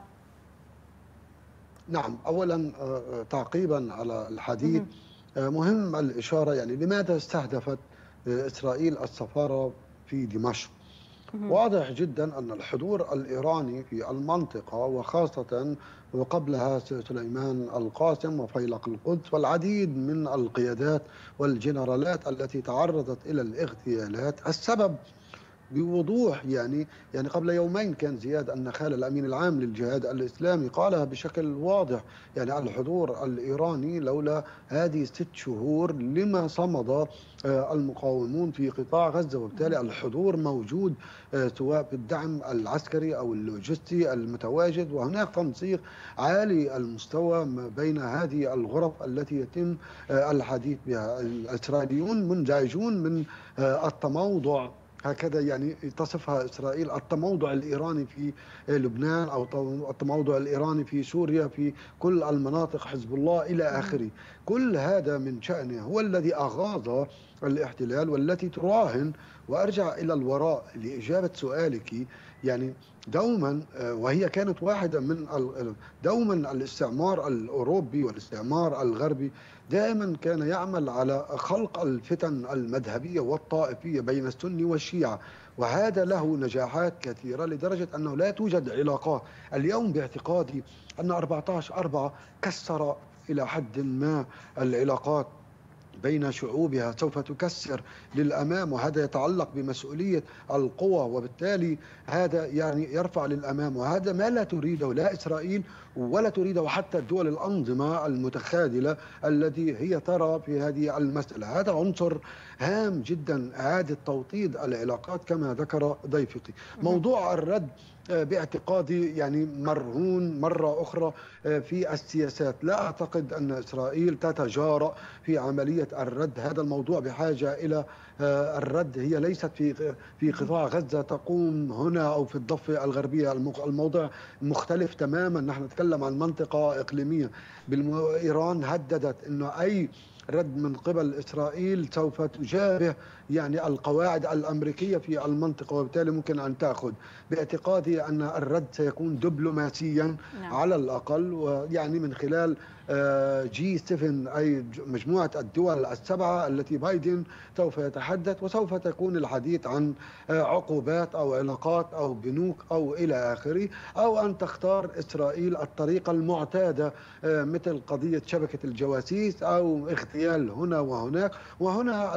نعم، أولا تعقيبا على الحديث، مهم الإشارة يعني لماذا استهدفت إسرائيل السفارة في دمشق؟ واضح جدا أن الحضور الإيراني في المنطقة وخاصة وقبلها سليمان القاسم وفيلق القدس والعديد من القيادات والجنرالات التي تعرضت إلى الاغتيالات. السبب بوضوح يعني قبل يومين كان زياد النخال الأمين العام للجهاد الإسلامي قالها بشكل واضح، يعني الحضور الإيراني لولا هذه 6 شهور لما صمد المقاومون في قطاع غزة، وبالتالي الحضور موجود سواء في الدعم العسكري أو اللوجستي المتواجد، وهناك تنسيق عالي المستوى بين هذه الغرف التي يتم الحديث بها. الإسرائيليون منزعجون من التموضع، هكذا يعني تصفها إسرائيل، التموضع الإيراني في لبنان أو التموضع الإيراني في سوريا في كل المناطق، حزب الله إلى آخره. كل هذا من شأنه هو الذي أغاظ الاحتلال، والتي تراهن. وأرجع إلى الوراء لإجابة سؤالك، يعني دوما وهي كانت واحدة من دوما الاستعمار الأوروبي والاستعمار الغربي دائما كان يعمل على خلق الفتن المذهبية والطائفية بين السني والشيعة، وهذا له نجاحات كثيرة لدرجة أنه لا توجد علاقات. اليوم باعتقادي أن 14/4 كسر إلى حد ما العلاقات بين شعوبها، سوف تكسر للأمام، وهذا يتعلق بمسؤولية القوى، وبالتالي هذا يعني يرفع للأمام، وهذا ما لا تريده لا إسرائيل ولا تريده حتى الدول الأنظمة المتخاذلة التي هي ترى في هذه المسألة. هذا عنصر هام جدا، إعادة توطيد العلاقات كما ذكر ضيفك. موضوع الرد باعتقادي يعني مرهون مرة أخرى في السياسات. لا أعتقد أن إسرائيل تتجارأ في عملية الرد. هذا الموضوع بحاجة إلى الرد، هي ليست في قطاع غزة، تقوم هنا أو في الضفة الغربية. الموضوع مختلف تماما، نحن نتكلم عن منطقة إقليمية. إيران هددت أنه أي رد من قبل إسرائيل سوف تجابه يعني القواعد الأمريكية في المنطقة، وبالتالي ممكن أن تأخذ. باعتقادي أن الرد سيكون دبلوماسيا على الأقل، ويعني من خلال G7 أي مجموعة الدول السبعة التي بايدن سوف يتحدث، وسوف تكون الحديث عن عقوبات أو علاقات أو بنوك أو إلى آخره، أو أن تختار إسرائيل الطريقة المعتادة مثل قضية شبكة الجواسيس أو اغتيال هنا وهناك. وهنا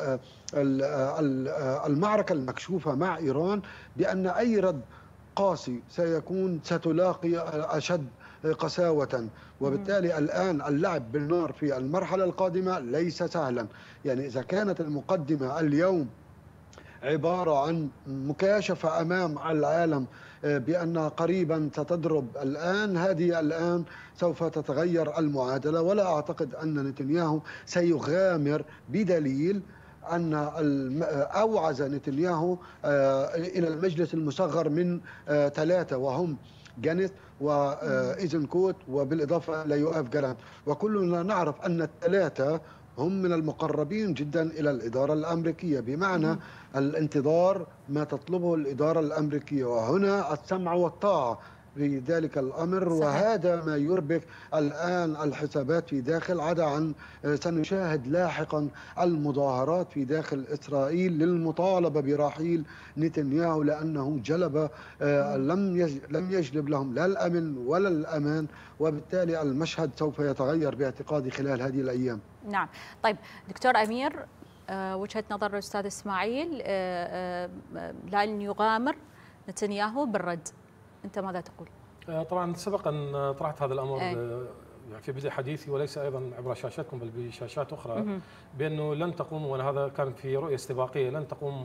المعركة المكشوفة مع إيران بأن أي رد قاسي ستلاقي أشد قساوة، وبالتالي الآن اللعب بالنار في المرحلة القادمة ليس سهلا. يعني إذا كانت المقدمة اليوم عبارة عن مكاشفة أمام العالم بأن قريبا ستضرب هذه الآن سوف تتغير المعادلة، ولا أعتقد أن نتنياهو سيغامر، بدليل أن أوعز نتنياهو إلى المجلس المصغر من 3 وهم جانيت وإيزنكوت وبالإضافة ليوآف جالانت، وكلنا نعرف أن ال3 هم من المقربين جدا إلى الإدارة الأمريكية، بمعنى الانتظار ما تطلبه الإدارة الأمريكية، وهنا السمع والطاعة في ذلك الأمر. صحيح. وهذا ما يربك الآن الحسابات في داخل، عدا عن سنشاهد لاحقا المظاهرات في داخل إسرائيل للمطالبة برحيل نتنياهو، لأنه جلب لم يجلب لهم لا الأمن ولا الأمان، وبالتالي المشهد سوف يتغير باعتقادي خلال هذه الأيام. نعم. طيب دكتور أمير، وجهة نظر الأستاذ إسماعيل، لن يغامر نتنياهو بالرد، أنت ماذا تقول؟ طبعا سبق أن طرحت هذا الأمر في بدء حديثي، وليس أيضا عبر شاشاتكم بل بشاشات أخرى، بأنه لن تقوم، وهذا كان في رؤية استباقية، لن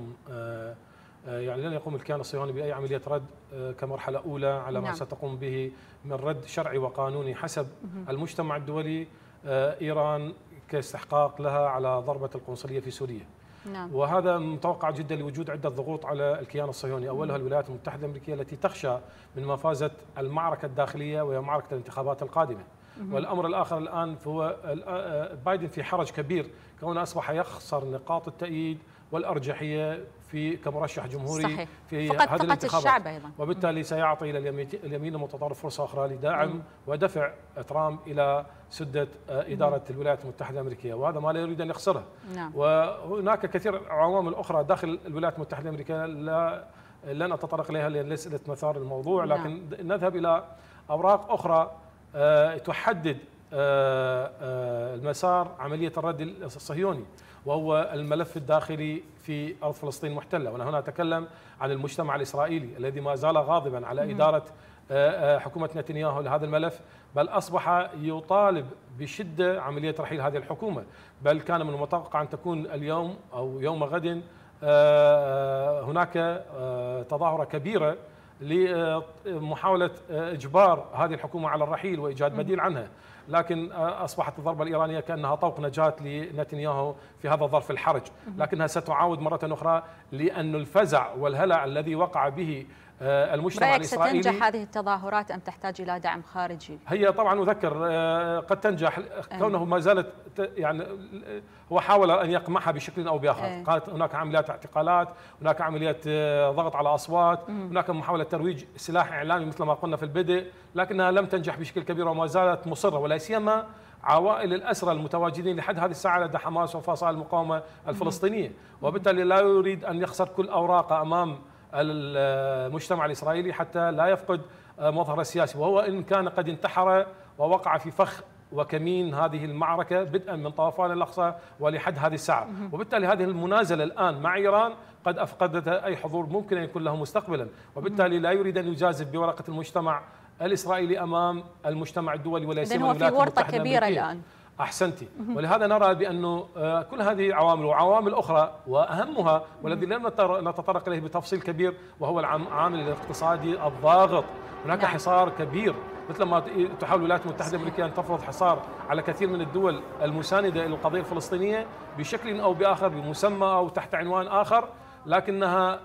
يقوم الكيان الصهيوني بأي عملية رد كمرحلة أولى على ما ستقوم به من رد شرعي وقانوني حسب المجتمع الدولي إيران كاستحقاق لها على ضربة القنصلية في سوريا. نعم. وهذا متوقع جدا لوجود عدة ضغوط على الكيان الصهيوني، أولها الولايات المتحدة الأمريكية التي تخشى من مفازة المعركة الداخلية وهي معركة الانتخابات القادمة. والأمر الآخر الآن هو بايدن في حرج كبير، كونه أصبح يخسر نقاط التأييد والأرجحية كمرشح جمهوري. صحيح. في هذه الانتخابات، وبالتالي سيعطي إلى اليمين المتطرف فرصة أخرى لدعم ودفع ترامب إلى سدة إدارة الولايات المتحدة الأمريكية، وهذا ما لا يريد أن يخسره. نعم. وهناك كثير عوامل أخرى داخل الولايات المتحدة الأمريكية لا لن أتطرق إليها لأن ليست مثار الموضوع، لكن نذهب إلى أوراق أخرى تحدد المسار عملية الرد الصهيوني، وهو الملف الداخلي في أرض فلسطين المحتلة. وأنا هنا أتكلم عن المجتمع الإسرائيلي الذي ما زال غاضبا على إدارة حكومة نتنياهو لهذا الملف، بل أصبح يطالب بشدة عملية رحيل هذه الحكومة، بل كان من المتوقع أن تكون اليوم أو يوم غد هناك تظاهرة كبيرة لمحاولة إجبار هذه الحكومة على الرحيل وإيجاد بديل عنها، لكن أصبحت الضربة الإيرانية كأنها طوق نجاة لنتنياهو في هذا الظرف الحرج، لكنها ستعاود مرة أخرى لأن الفزع والهلع الذي وقع به المجتمع الإسرائيلي. ستنجح هذه التظاهرات أم تحتاج إلى دعم خارجي؟ هي طبعا أذكر قد تنجح كونه ما زالت يعني هو حاول أن يقمعها بشكل أو بآخر. قالت هناك عمليات اعتقالات، هناك عمليات ضغط على أصوات، هناك محاولة ترويج سلاح إعلامي مثل ما قلنا في البدء، لكنها لم تنجح بشكل كبير وما زالت مصرة، ولا سيما عوائل الأسرى المتواجدين لحد هذه الساعة لدى حماس وفصائل المقاومة الفلسطينية، وبالتالي لا يريد أن يخسر كل أوراقه أمام المجتمع الإسرائيلي حتى لا يفقد مظهره السياسي، وهو إن كان قد انتحر ووقع في فخ وكمين هذه المعركة بدءا من طوفان الأقصى ولحد هذه الساعة. وبالتالي هذه المنازلة الآن مع إيران قد أفقدت أي حضور ممكن أن يكون له مستقبلا، وبالتالي لا يريد أن يجازف بورقة المجتمع الإسرائيلي أمام المجتمع الدولي ولا سيما الولايات المتحدة كبيرة الآن. أحسنتي. ولهذا نرى بأنه كل هذه عوامل وعوامل أخرى، وأهمها والذي لم نتطرق إليه بتفصيل كبير وهو العامل الاقتصادي الضاغط. هناك حصار كبير، مثل ما تحاول الولايات المتحدة الأمريكية أن تفرض حصار على كثير من الدول المساندة إلى القضية الفلسطينية بشكل أو بآخر بمسمى أو تحت عنوان آخر، لكنها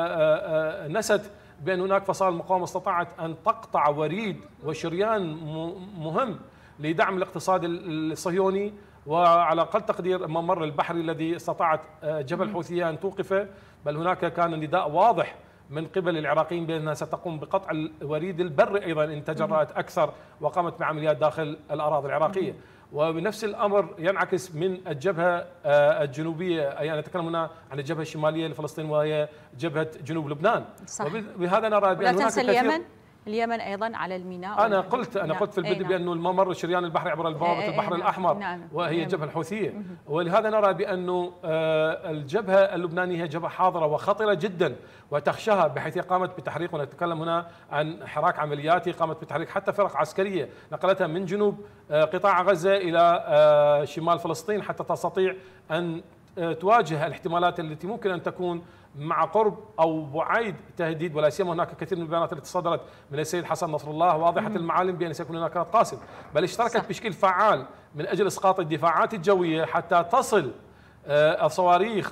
نست بأن هناك فصائل مقاومة استطاعت أن تقطع وريد وشريان مهم لدعم الاقتصاد الصهيوني، وعلى أقل تقدير الممر البحري الذي استطاعت جبهة الحوثية أن توقفه، بل هناك كان نداء واضح من قبل العراقيين بأنها ستقوم بقطع الوريد البري أيضا إن تجرأت أكثر وقامت بعمليات داخل الأراضي العراقية. وبنفس الأمر ينعكس من الجبهة الجنوبية، أي أنا أتكلم هنا عن الجبهة الشمالية لفلسطين وهي جبهة جنوب لبنان. وبهذا نرى بأن هناك اليمن ايضا على الميناء. انا قلت في البدء بانه الممر الشريان البحري عبر البوابه البحر الاحمر وهي الجبهه الحوثيه، ولهذا نرى بانه الجبهه اللبنانيه هي جبهه حاضره وخطره جدا وتخشاها، بحيث قامت بتحريق، ونتكلم هنا عن حراك عملياتي، قامت بتحريك حتى فرق عسكريه نقلتها من جنوب قطاع غزه الى شمال فلسطين حتى تستطيع ان تواجه الاحتمالات التي ممكن ان تكون مع قرب او بعيد تهديد، ولا سيما هناك كثير من البيانات التي صدرت من السيد حسن نصر الله واضحه المعالم بان سيكون هناك قاصف، بل اشتركت بشكل فعال من اجل اسقاط الدفاعات الجويه حتى تصل الصواريخ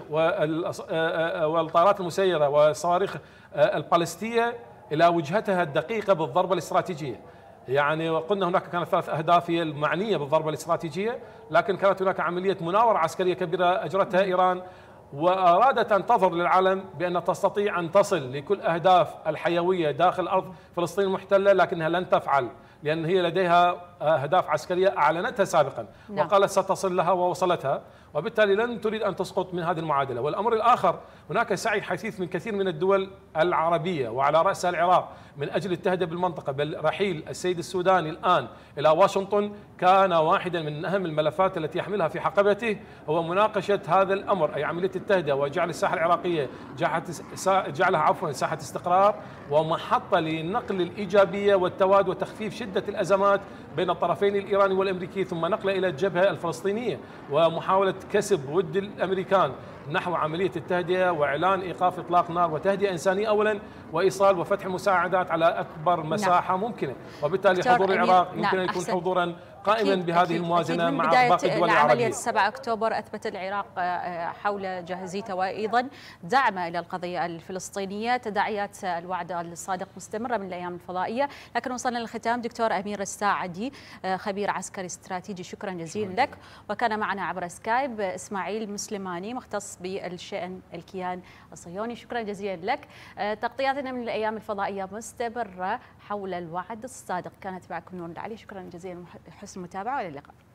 والطائرات المسيره والصواريخ البالستيه الى وجهتها الدقيقه بالضربه الاستراتيجيه. يعني وقلنا هناك كانت 3 أهداف هي المعنيه بالضربه الاستراتيجيه، لكن كانت هناك عمليه مناوره عسكريه كبيره اجرتها ايران، وأرادت أن تظهر للعالم بأن تستطيع أن تصل لكل أهداف الحيوية داخل أرض فلسطين المحتلة، لكنها لن تفعل لأن هي لديها أهداف عسكرية أعلنتها سابقا وقالت ستصل لها ووصلتها، وبالتالي لن تريد أن تسقط من هذه المعادلة. والأمر الآخر هناك سعي حثيث من كثير من الدول العربية وعلى رأسها العراق من أجل التهدئة بالمنطقة، بل رحيل السيد السوداني الآن إلى واشنطن كان واحدا من أهم الملفات التي يحملها في حقبته هو مناقشة هذا الأمر، أي عملية التهدئة وجعل الساحة العراقية جعلها ساحة استقرار ومحطة لنقل الإيجابية والتواد وتخفيف شدة الأزمات بين الطرفين الإيراني والأمريكي، ثم نقله إلى الجبهة الفلسطينية ومحاولة كسب ود الأمريكان نحو عملية التهدئة وإعلان إيقاف إطلاق نار وتهدئة إنسانية أولا، وإيصال وفتح المساعدات على أكبر مساحة ممكنة، وبالتالي حضور العراق يمكن أن يكون حضورا قائما بهذه الموازنة مع باقي الدول العربية. عملية 7 أكتوبر أثبت العراق حول جاهزيته وأيضا دعمه إلى القضية الفلسطينية، تداعيات الوعد الصادق مستمرة من الأيام الفضائية. لكن وصلنا للختام. دكتور أمير الساعدي خبير عسكري استراتيجي، شكرا جزيلا لك. وكان معنا عبر سكايب إسماعيل مسلماني مختص بالشأن الكيان الصهيوني، شكرا جزيلا لك. تغطياتنا من الأيام الفضائية مستمرة حول الوعد الصادق. كانت معكم نور العلي، شكرا جزيلا حسن المتابعة والى اللقاء.